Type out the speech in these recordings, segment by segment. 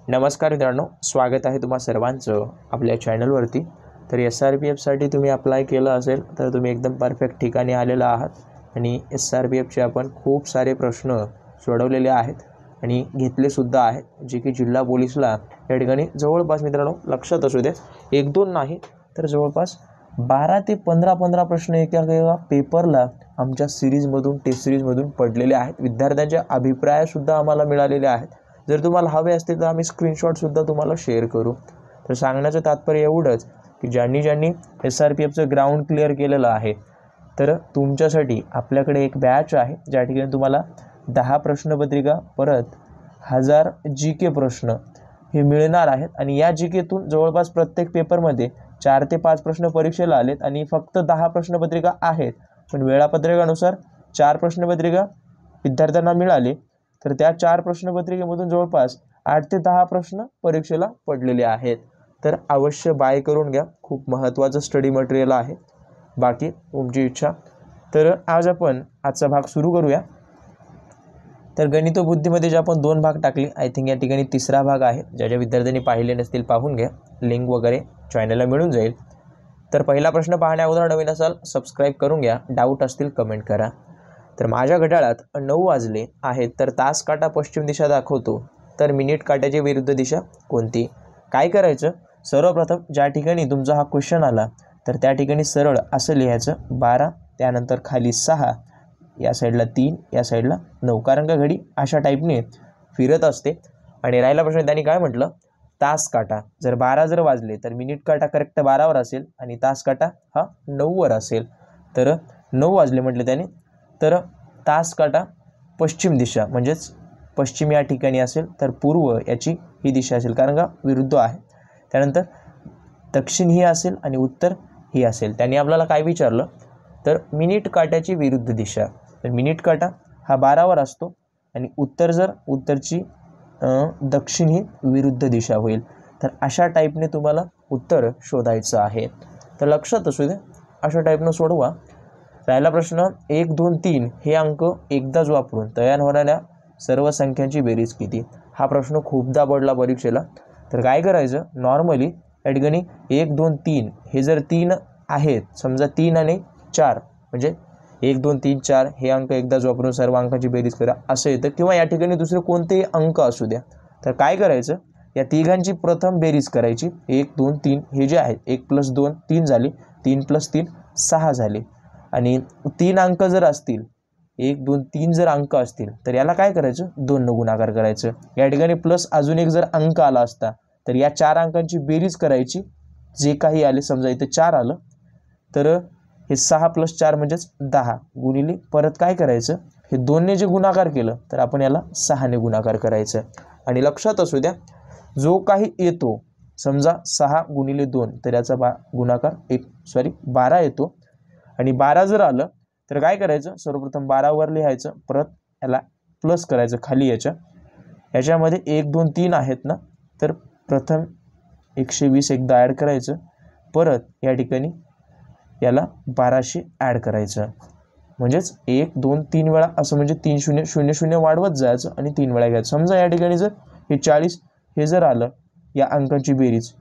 नमस्कार मित्रांनो, स्वागत आहे तुम्हा सर्वांचं आपल्या चॅनलवरती। तर SRPFसाठी तुम्ही अप्लाय केलं असेल तर तुम्ही एकदम परफेक्ट ठिकाणी आलेला आहात आणि SRPFचे आपण खूप सारे प्रश्न सोडवलेले आहेत आणि घेतलेसुद्धा आहेत, जे की जिल्हा पोलीसला या ठिकाणी जवळपास मित्रांनो लक्षात असू दे, एक दोन नाही तर जवळपास 12 ते 15 प्रश्न एका पेपरला आमच्या सिरीजमधून टेस्ट सिरीजमधून पडलेले आहेत। विद्यार्थ्यांचे अभिप्रायसुद्धा आम्हाला मिळालेले आहेत। जर तुम्हाला हवे असतील तर आम्ही स्क्रीनशॉटसुद्धा तुम्हाला शेअर करू। तर सांगण्याचं तात्पर्य एवढंच की ज्यांनी SRPFचं ग्राउंड क्लिअर केलेलं आहे तर तुमच्यासाठी आपल्याकडे एक बॅच आहे, ज्या ठिकाणी तुम्हाला 10 प्रश्नपत्रिका परत 1000 GK प्रश्न हे मिळणार आहेत आणि या GKतून जवळपास प्रत्येक पेपरमध्ये 4 ते 5 प्रश्न परीक्षेला आलेत आणि फक्त 10 प्रश्नपत्रिका आहेत, पण वेळापत्रकानुसार 4 प्रश्नपत्रिका विद्यार्थ्यांना मिळाली तर त्या 4 प्रश्नपत्रिकेमधून जवळपास 8 ते 10 प्रश्न परीक्षेला पडलेले आहेत। तर अवश्य बाय करून घ्या, खूप महत्त्वाचं स्टडी मटेरियल आहे। बाकी तुमची इच्छा। तर आज आपण आजचा भाग सुरू करूया। तर गणित व बुद्धीमध्ये जे आपण 2 भाग टाकले, आय थिंक या ठिकाणी तिसरा भाग आहे। ज्या विद्यार्थ्यांनी पाहिले नसतील पाहून घ्या, लिंक वगैरे चॅनलला मिळून जाईल। तर पहिला प्रश्न पाहण्या अगोदर नवीन असाल सबस्क्राईब करून घ्या, डाऊट असतील कमेंट करा। तर माझ्या घड्याळात 9 वाजले आहेत तर तास काटा पश्चिम दिशा दाखवतो, तर मिनिट काट्याची विरुद्ध दिशा कोणती? काय करायचं? सर्वप्रथम ज्या ठिकाणी तुमचा हा क्वेश्चन आला तर त्या ठिकाणी सरळ असं लिहायचं 12, त्यानंतर खाली 6, या साईडला 3, या साईडला 9, कारण का घडी अशा टाईपने फिरत असते। आणि राहिला प्रश्न त्यांनी काय म्हटलं, तास काटा जर 12 जर वाजले तर मिनिट काटा करेक्ट 12वर असेल आणि तास काटा हा 9वर असेल। तर 9 वाजले म्हटले त्याने, तर तास काटा पश्चिम दिशा म्हणजेच पश्चिम या ठिकाणी असेल तर पूर्व याची ही दिशा असेल, कारण का विरुद्ध आहे। त्यानंतर दक्षिण ही असेल आणि उत्तर ही असेल। त्यांनी आपल्याला काय विचारलं, तर मिनिट काट्याची विरुद्ध दिशा, तर मिनिट काटा हा 12वर असतो आणि उत्तरची दक्षिण ही विरुद्ध दिशा होईल। तर अशा टाईपने तुम्हाला उत्तर शोधायचं आहे। तर लक्षात असू दे, अशा टाईपनं सोडवा। राहिला प्रश्न 1, 2, 3 हे अंक एकदाच वापरून तयार होणाऱ्या सर्व संख्यांची बेरीज किती? हा प्रश्न खूपदा पडला परीक्षेला। तर काय करायचं, नॉर्मली या ठिकाणी 1, 2, 3 हे जर 3 आहेत, समजा 3 आणि 4 म्हणजे 1, 2, 3, 4 हे अंक एकदाच वापरून सर्व अंकांची बेरीज करा असं येतं, किंवा या ठिकाणी दुसरे कोणतेही अंक असू द्या। तर काय करायचं, या तिघांची प्रथम बेरीज करायची। 1, 2, 3 हे जे आहेत 1 + 2 3 झाले, 3 + 3 6 झाले आणि 3 अंक जर असतील, 1, 2, 3 जर अंक असतील तर याला काय करायचं, 2 ने गुणाकार करायचं। या ठिकाणी प्लस अजून एक जर अंक आला असता तर या 4 अंकांची बेरीज करायची, जे काही आले, समजा इथे 4 आलं तर हे 6 + 4 म्हणजेच 10 गुणिले परत काय करायचं, हे 2 ने जे गुणाकार केलं तर आपण याला 6 ने गुणाकार करायचं। आणि लक्षात असू द्या, जो काही येतो, समजा 6 गुणिले 2 तर याचा गुणाकार 12 येतो आणि 12 जर आलं तर काय करायचं, सर्वप्रथम 12 वर लिहायचं, परत याला प्लस करायचं खाली याच्यामध्ये 1, 2, 3 आहेत ना, तर प्रथम 120 एकदा ॲड करायचं, परत या ठिकाणी याला 1200 ॲड करायचं, म्हणजेच 1, 2, 3 वेळा असं, म्हणजे 3 0 0 0 वाढवत जायचं आणि 3 वेळा घ्यायचं। समजा या ठिकाणी जर हे 40 हे जर आलं, या अंकांची बेरीज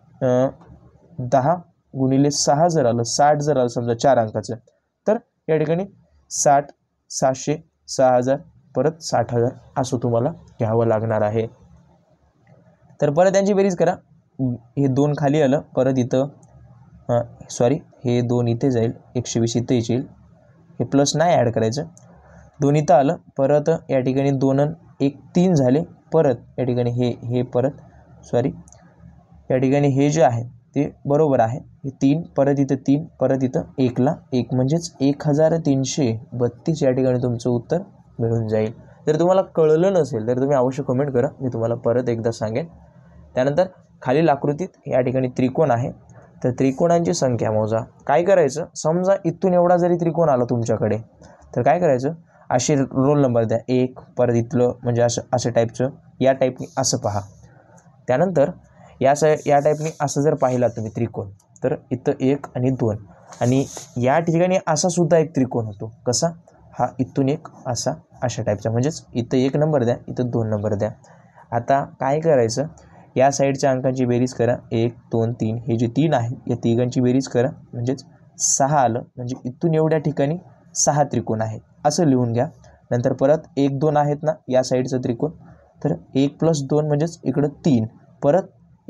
10 गुणिले 6 जर आलं, 60 जर आलं समजा 4 अंकाचं, तर या ठिकाणी 60, 700, 6000 परत 60,000 असं तुम्हाला घ्यावं लागणार आहे। तर परत त्यांची बेरीज करा, हे 2 खाली आलं, परत इथं हे 2 इथे जाईल, 120 इथे येईल, हे प्लस नाही ॲड करायचं, 2 इथं आलं, परत या ठिकाणी 2 आणि 1 3 झाले, परत या ठिकाणी हे परत या ठिकाणी हे जे आहे ते बरोबर आहे, हे 3 परत इथं 3 परत इथं 1 ला 1 म्हणजेच 1332 या ठिकाणी तुमचं उत्तर मिळून जाईल। जर तुम्हाला कळलं नसेल तर तुम्ही अवश्य कमेंट करा, मी तुम्हाला परत एकदा सांगेन। त्यानंतर खालील आकृतीत या ठिकाणी त्रिकोण आहे, तर त्रिकोणांची संख्या मोजा। काय करायचं, समजा इथून एवढा जरी त्रिकोण आला तुमच्याकडे तर काय करायचं, असे रोल नंबर द्या, 1 परत इथलं म्हणजे असं टाईपचं, या टाईपनी असं पहा। त्यानंतर या टाईपनी असं जर पाहिला तुम्ही त्रिकोण, तर इथं 1 आणि 2 आणि या ठिकाणी असा सुद्धा एक त्रिकोण होतो, कसा, हा इथून एक अशा टाईपचा, म्हणजेच इथं 1 नंबर द्या, इथं 2 नंबर द्या आता काय करायचं, या साईडच्या अंकांची बेरीज करा, 1 2 3, हे जे 3 आहे या तिघांची बेरीज करा म्हणजेच 6 आलं, म्हणजे इथून एवढ्या ठिकाणी 6 त्रिकोण आहेत असं लिहून घ्या. नंतर परत 1 2 आहेत ना या साईडचं त्रिकोण, तर 1 + 2 म्हणजेच इकडं 3, परत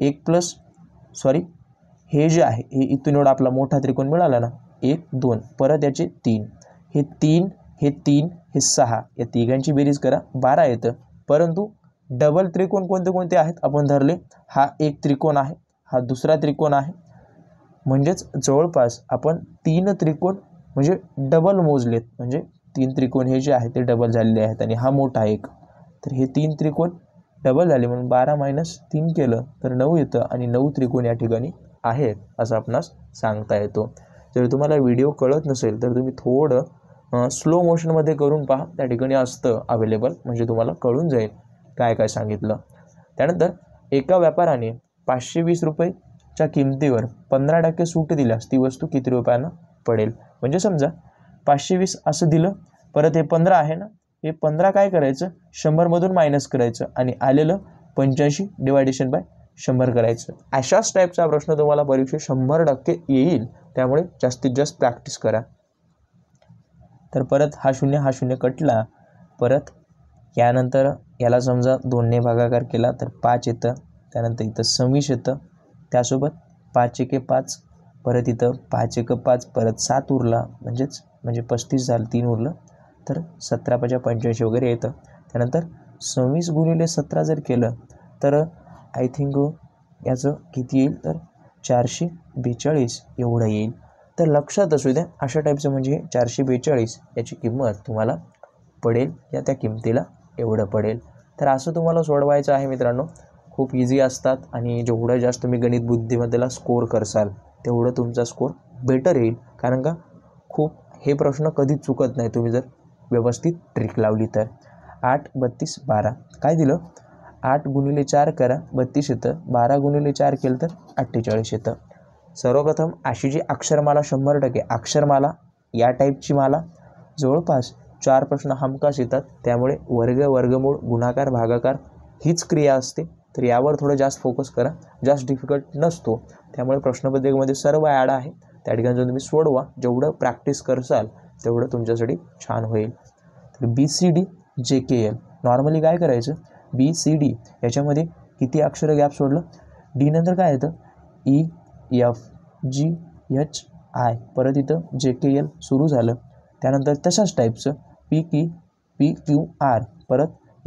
1 हे जे आहे हे इथून एवढा आपला मोठा त्रिकोण मिळाला ना, 1 2, परत याचे 3, हे 3 हे 3 हे 6, या तिघांची बेरीज करा 12 येतं. परंतु डबल त्रिकोण कोणते कोणते आहेत आपण धरले, हा एक त्रिकोण आहे, हा दुसरा त्रिकोण आहे, म्हणजेच जवळपास आपण 3 त्रिकोण म्हणजे डबल मोजलेत, म्हणजे 3 त्रिकोण हे जे आहे ते डबल झालेले आहेत आणि हा मोठा एक, तर हे 3 त्रिकोण डबल झाले म्हणून 12 - 3 केलं तर 9 येतं आणि 9 त्रिकोण या ठिकाणी आहेत असं आपणास सांगता येतो. जर तुम्हाला व्हिडिओ कळत नसेल तर तुम्ही थोडं स्लो मोशनमध्ये करून पहा, त्या ठिकाणी असतं अवेलेबल, म्हणजे तुम्हाला कळून जाईल काय काय सांगितलं. त्यानंतर एका व्यापाराने 520 रुपयेच्या किमतीवर 15% सूट दिल्यास ती वस्तू किती रुपयांना पडेल. म्हणजे समजा 520 असं दिलं, परत हे 15 आहे ना, हे 15 काय करायचं 100मधून मायनस करायचं आणि आलेलं 85 डिवायडेशन बाय 100 करायचं. अशाच टाईपचा प्रश्न तुम्हाला परीक्षेत 100% येईल, त्यामुळे जास्तीत जास्त प्रॅक्टिस करा. तर परत हा शून्य कटला, परत यानंतर याला समजा 2ने भागाकार केला तर 5 येतं, त्यानंतर इथं 26 येतं, त्यासोबत 5 एके 5, परत इथं 5 एक 5, परत 7 उरला म्हणजे 35 झालं, 3 उरलं तर 17 × 85 वगैरे येतं. त्यानंतर 26 × 17 जर केलं तर आय थिंक याचं किती येईल तर 442 एवढं येईल. तर लक्षात असू द्या अशा टाईपचं म्हणजे 442 याची किंमत तुम्हाला पडेल, या त्या किमतीला एवढं पडेल. तर असं तुम्हाला सोडवायचं आहे मित्रांनो. खूप इझी असतात आणि जेवढं जास्त तुम्ही गणित बुद्धिमत्तेला स्कोर करसाल तेवढं तुमचा स्कोर बेटर येईल, कारण का खूप हे प्रश्न कधीच चुकत नाही तुम्ही जर व्यवस्थित ट्रिक लावली तर. 8 32 12 काय दिलं, 8 × 4 करा 32 येतं, 12 × 4 केलं तर 48 येतं. सर्वप्रथम अशी जी अक्षरमाला 100% अक्षरमाला या टाईपची माला जवळपास 4 प्रश्न हमखास येतात, त्यामुळे वर्ग वर्गमूळ गुणाकार भागाकार हीच क्रिया असते, तर यावर थोडं जास्त फोकस करा, जास्त डिफिकल्ट नसतो. त्यामुळे प्रश्नपत्रिकेमध्ये सर्व ॲड आहे, त्या ठिकाणी जर तुम्ही सोडवा, जेवढं प्रॅक्टिस करसाल तेवढं तुमच्यासाठी छान होईल. तर BCD JKL नॉर्मली काय करायचं, BCD याच्यामध्ये किती अक्षर गॅप सोडलं, डी नंतर काय येतं EFGHI, परत इथं JKL सुरू झालं, त्यानंतर तशाच टाईपचं PQR, परत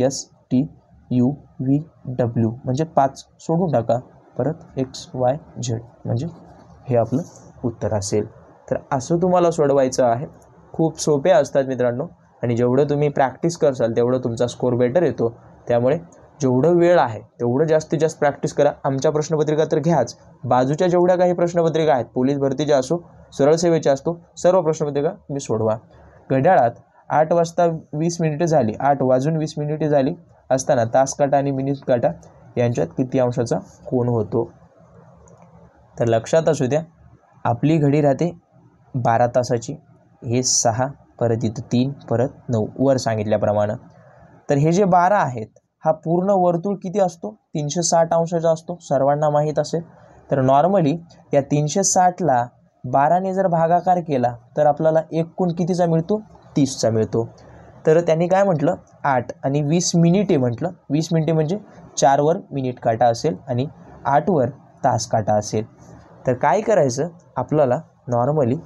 STUVW म्हणजे 5 सोडून टाका, परत XYZ म्हणजे हे आपलं उत्तर असेल. तर असं तुम्हाला सोडवायचं आहे. खूप सोपे असतात मित्रांनो, आणि जेवढं तुम्ही प्रॅक्टिस करसाल तेवढं तुमचा स्कोर बेटर येतो. त्यामुळे जेवढं वेळ आहे तेवढं जास्तीत जास्त प्रॅक्टिस करा. आमच्या प्रश्नपत्रिका तर घ्याच, बाजूच्या जेवढ्या काही प्रश्नपत्रिका आहेत, पोलीस भरतीच्या असो सरळ सेवेच्या असतो, सर्व प्रश्नपत्रिका तुम्ही सोडवा. घड्याळात 8:20 झाली, 8:20 झाली असताना तास काटा आणि मिनिट काटा यांच्यात किती अंशाचा कोन होतो. तर लक्षात असू द्या आपली घडी राहते 12 तासाची, हे 6, परत इथं 3, परत 9 वर सांगितल्याप्रमाणे. तर हे जे 12 आहेत हा पूर्ण वर्तुळ किती असतो 360 अंशाचा असतो, सर्वांना माहीत असेल. तर नॉर्मली या 360ला 12ने जर भागाकार केला तर आपल्याला एकूण कितीचा मिळतो 30चा मिळतो. तर त्यांनी काय म्हटलं 8 आणि 20 मिनिटे म्हटलं, 20 मिनिटे म्हणजे 4 वर मिनिट काटा असेल आणि 8 वर तास काटा असेल. तर काय करायचं आपल्याला नॉर्मली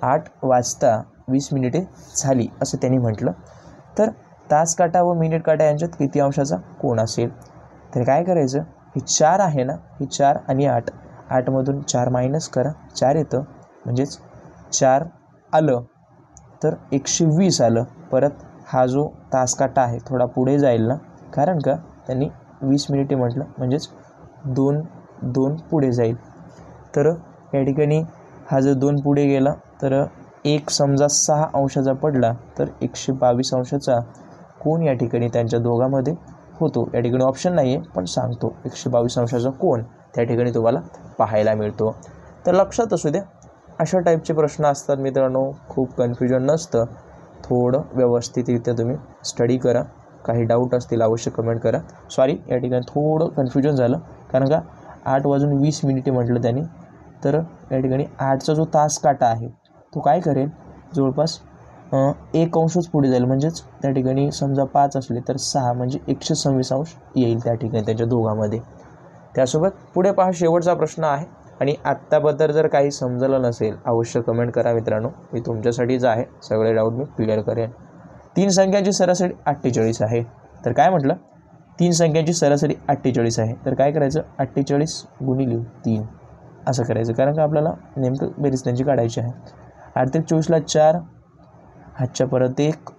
8:20 झाली असं त्यांनी म्हटलं, तर तास काटा व मिनिट काटा यांच्यात किती अंशाचा कोन असेल. तर काय करायचं, हे 4 आहे ना, हे 4 आणि 8, 8मधून 4 मायनस करा, 4 येतं, म्हणजेच 4 आलं तर 120 आलं. परत हा जो तास काटा आहे थोडा पुढे जाईल ना, कारण का त्यांनी 20 मिनिटे म्हटलं, म्हणजेच 2 पुढे जाईल. तर या ठिकाणी हा जर 2 पुढे गेला तर एक समजा 6 अंशाचा पडला तर 122 अंशाचा कोन या ठिकाणी त्यांच्या दोघांमध्ये होतो. या ठिकाणी ऑप्शन नाही आहे पण सांगतो, 122 अंशाचा कोन त्या ठिकाणी तुम्हाला पाहायला मिळतो. तर लक्षात असू द्या अशा टाईपचे प्रश्न असतात मित्रांनो, खूप कन्फ्युजन नसतं. थोडं व्यवस्थितरित्या तुम्ही स्टडी करा, काही डाऊट असतील अवश्य कमेंट करा. सॉरी, या ठिकाणी थोडं कन्फ्युजन झालं, कारण का 8:20 म्हटलं त्यांनी. तर या ठिकाणी 8चा जो तास काटा आहे तो काय करेल, जवळपास 1 अंशच पुढे जाईल. म्हणजेच त्या ठिकाणी समजा 5 असले तर 6 म्हणजे 126 अंश येईल त्या ठिकाणी त्यांच्या दोघांमध्ये. त्यासोबत पुढे पहा, शेवटचा प्रश्न आहे आणि आत्ताबद्दल जर काही समजलं नसेल अवश्य कमेंट करा मित्रांनो. मी तुमच्यासाठीच आहे, सगळे डाऊट मी क्लिअर करेन. 3 संख्यांची सरासरी 48 आहे. तर काय म्हटलं, 3 संख्यांची सरासरी 48 आहे. तर काय करायचं, 48 गुणिले 3 असं करायचं, कारण का आपल्याला नेमकं बेरीज त्यांची काढायची आहे. 8 × 24 = 4, हातच्या परत 1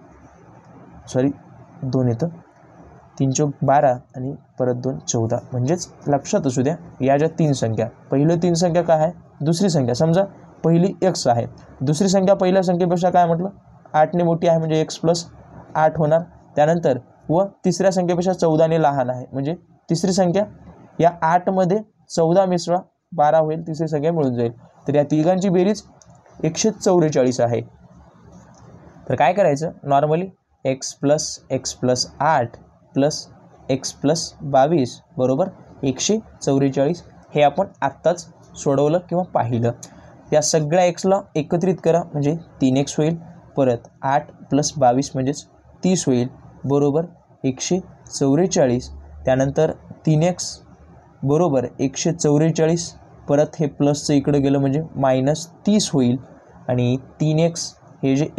2 येतं, 3 × 12 आणि परत 2 14. म्हणजेच लक्षात असू द्या, या ज्या 3 संख्या, पहिलं 3 संख्या काय आहे, दुसरी संख्या. समजा पहिली x आहे, दुसरी संख्या पहिल्या संख्येपेक्षा काय म्हटलं 8ने मोठी आहे, म्हणजे x + 8 होणार. त्यानंतर व तिसऱ्या संख्येपेक्षा 14ने लहान आहे, म्हणजे तिसरी संख्या या 8मध्ये 14 मिसळा 12 होईल, तिसरी संख्या मिळून जाईल. तर या तिघांची बेरीज 144 आहे. तर काय करायचं, नॉर्मली x + x + 8 + x + 22 बरोबर 144. हे आपण आत्ताच सोडवलं किंवा पाहिलं. या सगळ्या एक्सला एकत्रित करा, म्हणजे 3x होईल. परत 8 + 22 म्हणजेच 30 होईल, बरोबर 144. त्यानंतर 3x बरोबर 144. परत हे प्लसचं इकडे गेलं म्हणजे -30 होईल. आणि 3x हे जे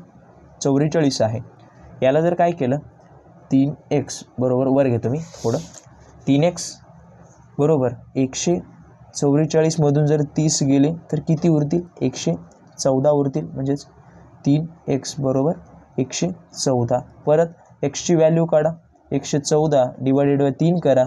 144 आहे, याला जर काय केलं, 3x बरोबर वर घेतो मी थोडं, 3x बरोबर 144मधून जर 30 गेले तर किती उरतील, 114 उरतील. म्हणजेच 3x बरोबर 114. परत xची व्हॅल्यू काढा, 114 / 3 करा,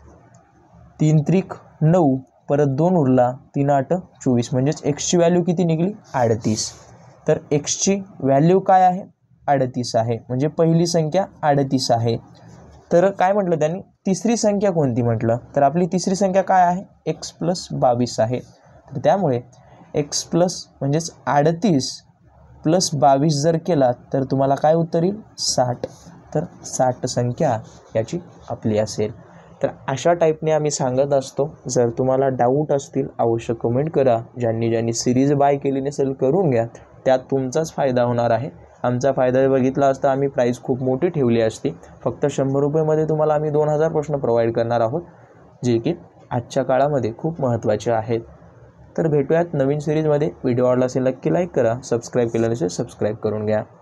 3 × 3 = 9, परत 2 उरला, 3 × 8 = 24. म्हणजेच xची व्हॅल्यू किती निघाली, 38. तर xची व्हॅल्यू काय आहे, 38 आहे. म्हणजे पहिली संख्या 38 आहे. तर काय म्हटलं त्यांनी, तिसरी संख्या कोणती म्हटलं, तर आपली तिसरी संख्या काय आहे, x + 22 आहे. तर त्यामुळे x प्लस म्हणजेच 38 + 22 जर केला तर तुम्हाला काय उत्तर येईल, 60. तर 60 संख्या याची आपली असेल. तर अशा टाईपने आम्ही सांगत असतो. जर तुम्हाला डाऊट असतील अवश्य कमेंट करा. ज्यांनी सिरीज बाय केली नसेल करून घ्या, त्यात तुमचाच फायदा होणार आहे. आमचा फायदा बघितला असता आम्ही प्राईस खूप मोठी ठेवली असती. फक्त 100 रुपयेमध्ये तुम्हाला आम्ही 2000 प्रश्न प्रोव्हाइड करणार आहोत, जे की आजच्या काळामध्ये खूप महत्त्वाचे आहेत. तर भेटूयात नवीन सिरीजमध्ये. व्हिडिओ आवडला असेल नक्की लाईक करा, सबस्क्राईब केलं नसेल सबस्क्राईब करून घ्या.